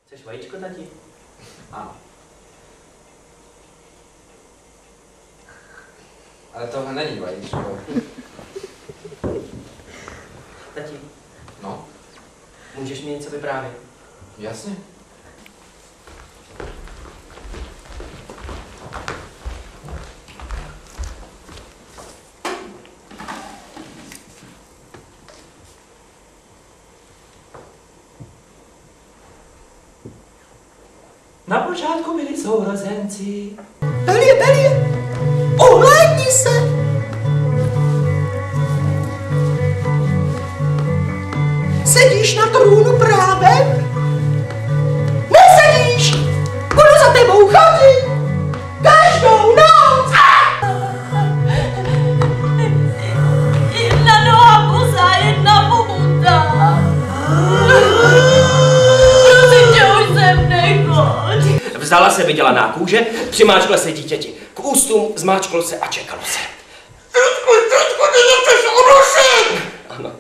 Chceš vajíčko, tati? Ano. Ale tohle není vajíčko. Tati. No? Můžeš mi něco vyprávět? Jasně. Na počátku byli sourozenci. Belie, ohlédni se! Sedíš na trůnu právem? Nesedíš! Budu za tebou chodit! Každou noc! Jedna noha bosá, jedna pomuta. Prosím tě, už sem nechoď. Vzala se vydělaná kůže, přimáčkla se dítěti k ústům, zmáčklo se a čekalo se. Teďko, ty nechceš udušit! Ano.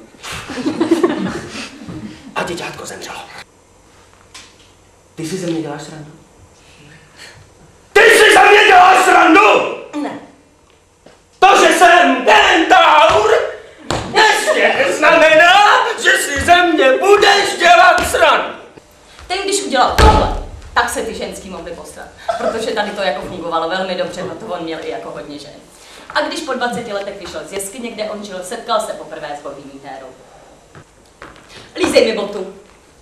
A děťátko zemřelo. Ty si ze mě děláš srandu? Ty si ze mě děláš srandu! Ne. To, že jsem kentaur, ještě znamená, že si ze mě budeš dělat srandu. Ten, když udělal tohle, tak se ty ženský mohly posrat. Protože tady to jako fungovalo velmi dobře, no to on měl i jako hodně žen. A když po 20 letech vyšel z jeskyně, kde on žil, setkal se poprvé s bohymítérou. Lízej mi botu.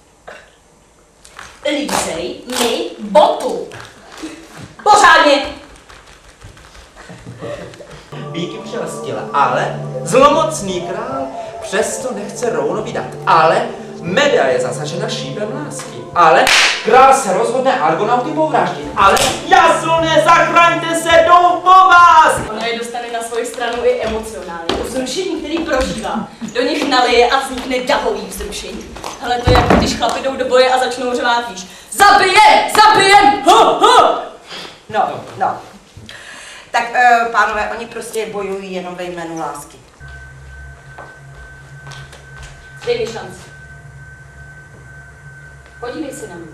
Lízej mi botu. Pořádně. Býky přelstila, ale zlomocný král přesto nechce Rounovi dát. Ale Meda je zasažena šípem lásky. Ale král se rozhodne Argonauty povraždit. Ale Jasone, zachraňte se, jdou po vás! Ona je dostane na svoji stranu i emocionálně. Vzrušení, který prožívá, do nich nalije a vznikne davový vzrušení. Hele, to je jako když chlapi jdou do boje a začnou řvát, víš. Zabijem! Zabijem! Ho, ho! No. Tak, pánové, oni prostě bojují jenom ve jménu lásky. Dej mi šanci. Podívej se na mě.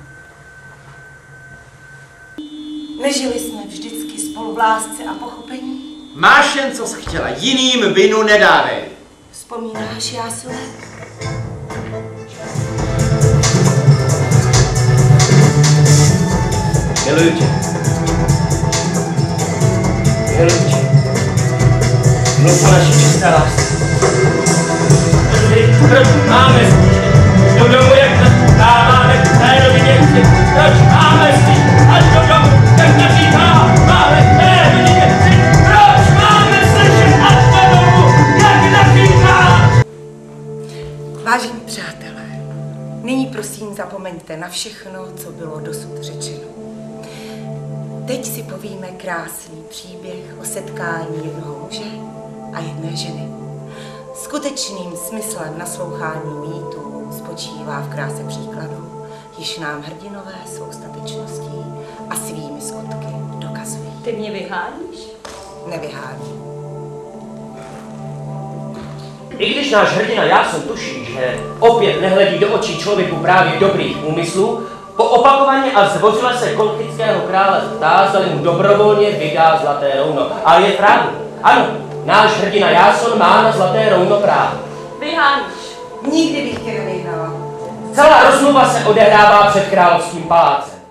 Nežili jsme vždycky spolu v lásce a pochopení? Máš jen, co jsi chtěla, jiným vinu nedávej. Vzpomínáš, Jásule? Miluju tě. Miluju tě. Mluv o naší čisté lásce. Proč máme snížit? Do domu, jak nás dáváme k té rodině. Proč máme snížit? Až do domu, jak naříká, máme k té rodině. Proč máme slyšet až do domu, jak naříká? Vážení přátelé, nyní prosím zapomeňte na všechno, co bylo dosud řečeno. Teď si povíme krásný příběh o setkání jednoho muže a jedné ženy. Skutečným smyslem naslouchání mýtu spočívá v kráse příkladu, již nám hrdinové svou statečností a svými skutky dokazují. Ty mě vyháníš? Nevyhání. I když náš hrdina Jáson tuší, že opět nehledí do očí člověku právě dobrých úmyslů, po opakovaně a zdvořile se kolchického krále ptá, zda mu dobrovolně vydá zlaté rouno. Ale je právo. Ano, náš hrdina Jáson má na zlaté rouno právo. Vyháníš. Nikdy bych tě nevyhnala. Celá rozmluva se odehrává před královským palácem.